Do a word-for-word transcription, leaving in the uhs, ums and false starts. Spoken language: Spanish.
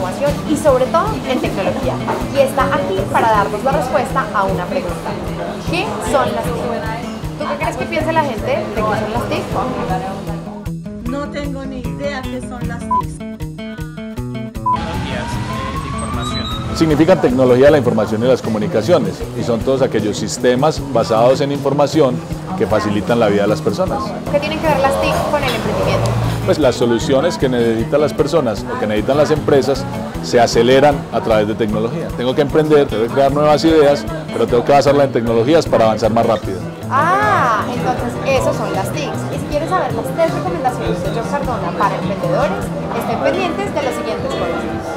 innovación y sobre todo en tecnología. Y está aquí para darnos la respuesta a una pregunta. ¿Qué son las T I C? ¿Tú qué crees que piensa la gente de qué son las T I C? No tengo ni idea qué son las T I C. Tecnologías eh, de información. Significan tecnología de la información y las comunicaciones y son todos aquellos sistemas basados en información que facilitan la vida de las personas. ¿Qué tienen que ver las T I C con el emprendimiento? Pues las soluciones que necesitan las personas o que necesitan las empresas se aceleran a través de tecnología. Tengo que emprender, tengo que crear nuevas ideas, pero tengo que basarla en tecnologías para avanzar más rápido. Ah, entonces esos son las T I Cs. Y si quieres saber las tres recomendaciones de George Cardona para emprendedores, estén pendientes de los siguientes podcasts.